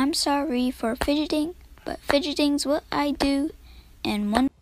I'm sorry for fidgeting, but fidgeting's what I do, and one